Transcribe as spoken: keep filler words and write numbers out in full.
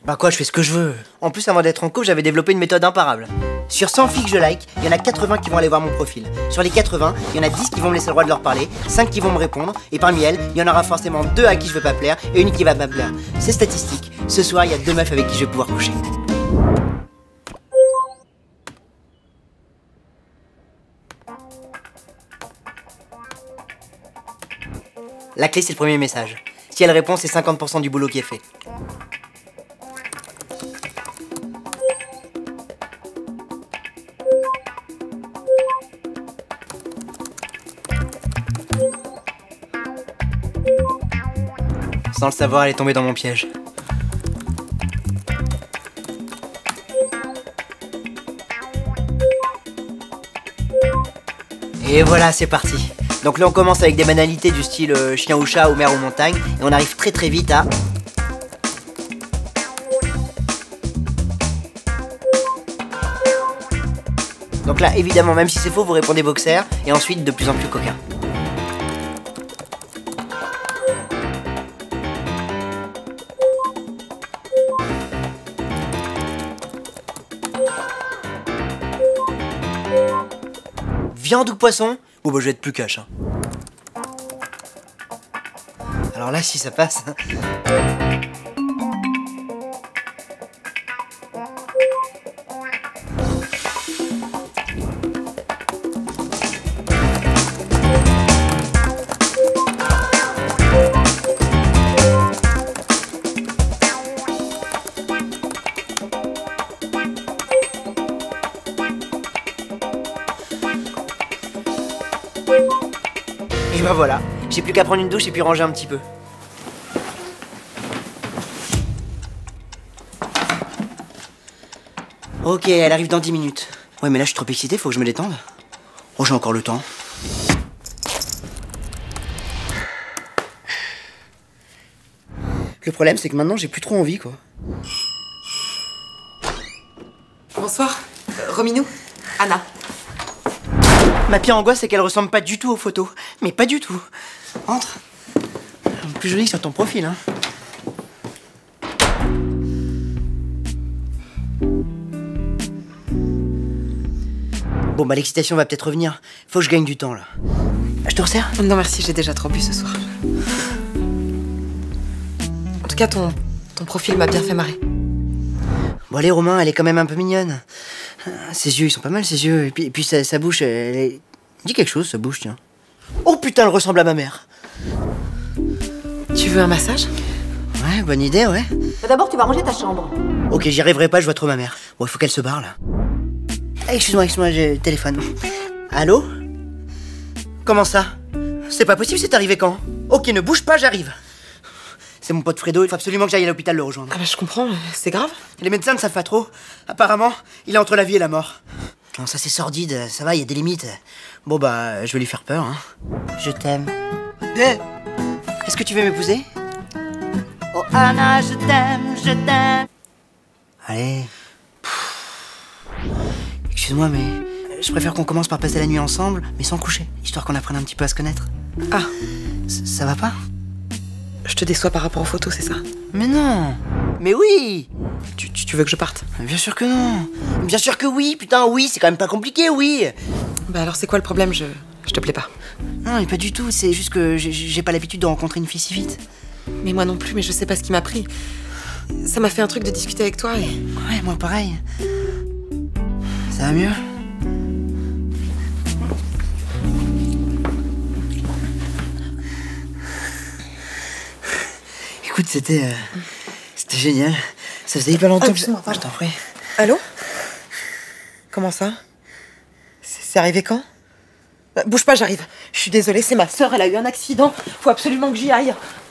Bah quoi, je fais ce que je veux. En plus, avant d'être en couple, j'avais développé une méthode imparable. Sur cent filles que je like, il y en a quatre-vingts qui vont aller voir mon profil. Sur les quatre-vingts, il y en a dix qui vont me laisser le droit de leur parler, cinq qui vont me répondre, et parmi elles, il y en aura forcément deux à qui je veux pas plaire, et une qui va pas plaire. C'est statistique. Ce soir, il y a deux meufs avec qui je vais pouvoir coucher. La clé, c'est le premier message. Si elle répond, c'est cinquante pour cent du boulot qui est fait. Sans le savoir, elle est tombée dans mon piège. Et voilà, c'est parti. Donc là, on commence avec des banalités du style euh, chien ou chat ou mer ou montagne, et on arrive très très vite à... Donc là, évidemment, même si c'est faux, vous répondez boxer, et ensuite de plus en plus coquin. Viande ou poisson? Bon bah je vais être plus cash. Hein. Alors là, si ça passe... Et bah voilà, j'ai plus qu'à prendre une douche et puis ranger un petit peu. Ok, elle arrive dans dix minutes. Ouais, mais là je suis trop excité, faut que je me détende. Oh, j'ai encore le temps. Le problème, c'est que maintenant j'ai plus trop envie, quoi. Bonsoir, euh, Rominou, Anna. Ma pire angoisse, c'est qu'elle ressemble pas du tout aux photos. Mais pas du tout. Entre. Plus jolie que sur ton profil, hein. Bon, bah l'excitation va peut-être revenir. Faut que je gagne du temps, là. Je te resserre? Non merci, j'ai déjà trop bu ce soir. En tout cas, ton, ton profil m'a bien fait marrer. Bon allez, Romain, elle est quand même un peu mignonne. Ses yeux, ils sont pas mal, ses yeux. Et puis, et puis sa, sa bouche, elle est... Dis quelque chose, sa bouche, tiens. Oh putain, elle ressemble à ma mère. Tu veux un massage? Ouais, bonne idée, ouais. D'abord, tu vas ranger ta chambre. Ok, j'y arriverai pas, je vois trop ma mère. Bon, il faut qu'elle se barre, là. Hey, excuse-moi, excuse-moi, j'ai le téléphone. Allô? Comment ça? C'est pas possible, c'est arrivé quand? Ok, ne bouge pas, j'arrive. C'est mon pote Fredo, il faut absolument que j'aille à l'hôpital le rejoindre. Ah bah je comprends, c'est grave. Les médecins ne savent pas trop. Apparemment, il est entre la vie et la mort. Non, ça c'est sordide, ça va, il y a des limites. Bon bah, je vais lui faire peur, hein. Je t'aime. Hey, est-ce que tu veux m'épouser? Oh Anna, je t'aime, je t'aime. Allez. Excuse-moi, mais je préfère qu'on commence par passer la nuit ensemble, mais sans coucher, histoire qu'on apprenne un petit peu à se connaître. Ah, C ça va pas? je te déçois par rapport aux photos, c'est ça? Mais non. Mais oui. Tu, tu, tu veux que je parte? Bien sûr que non. Bien sûr que oui, putain, oui, c'est quand même pas compliqué, oui. Bah alors c'est quoi le problème? Je, je te plais pas. Non, mais pas du tout, c'est juste que j'ai pas l'habitude de rencontrer une fille si vite. Mais moi non plus, mais je sais pas ce qui m'a pris. Ça m'a fait un truc de discuter avec toi et... Ouais, moi pareil. Ça va mieux? Écoute, c'était... Euh, c'était génial. Ça faisait hyper longtemps ah, que... Je, je t'en prie. Allô? Comment ça? C'est arrivé quand? Bah, bouge pas, j'arrive. Je suis désolée, c'est ma sœur, elle a eu un accident. Faut absolument que j'y aille.